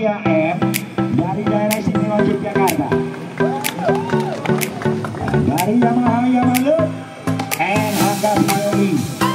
M dari daerah istimewa Yogyakarta. Dari Yamaha Loop and Honda Fiori.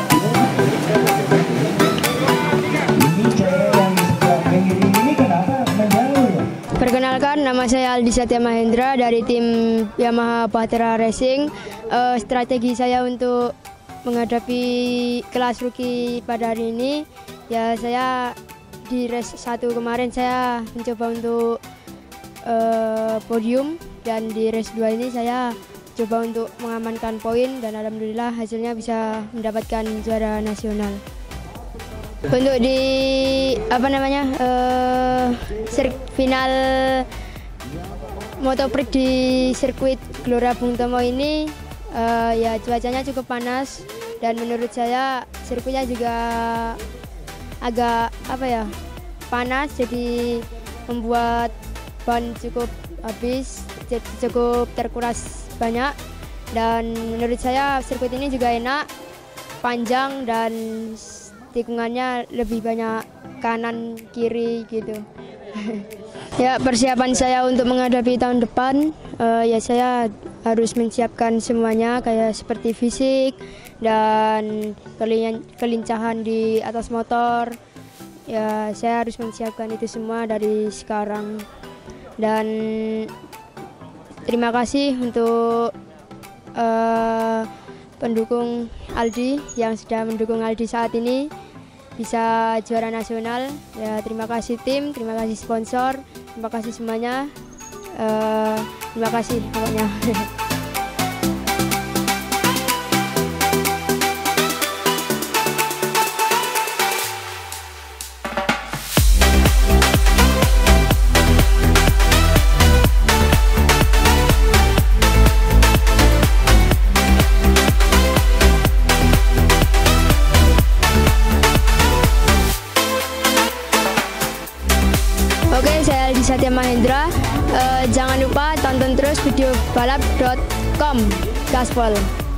Ini cewek yang setiap mengiring ini kenapa menjauh? Perkenalkan, nama saya Aldi Satya Mahendra dari tim Yamaha Bahtera Racing. Strategi saya untuk menghadapi kelas rookie pada hari ini, ya saya di race 1 kemarin saya mencoba untuk podium, dan di race 2 ini saya coba untuk mengamankan poin, dan alhamdulillah hasilnya bisa mendapatkan juara nasional. Untuk di final Motoprix di sirkuit Gelora Bung Tomo ini, ya cuacanya cukup panas, dan menurut saya sirkuitnya juga agak panas, jadi membuat ban cukup habis, cukup terkuras banyak. Dan menurut saya sirkuit ini juga enak, panjang, dan tikungannya lebih banyak kanan kiri gitu. Ya, persiapan saya untuk menghadapi tahun depan, ya saya harus menyiapkan semuanya, kayak seperti fisik dan kelincahan di atas motor. Ya, saya harus menyiapkan itu semua dari sekarang. Dan terima kasih untuk pendukung Aldi yang sudah mendukung Aldi saat ini bisa juara nasional. Ya, terima kasih tim, terima kasih sponsor, terima kasih semuanya. Terima kasih pokoknya. Oke, saya Aldi Satya Mahendra. Jangan lupa tonton terus video balap.com. Gaspol.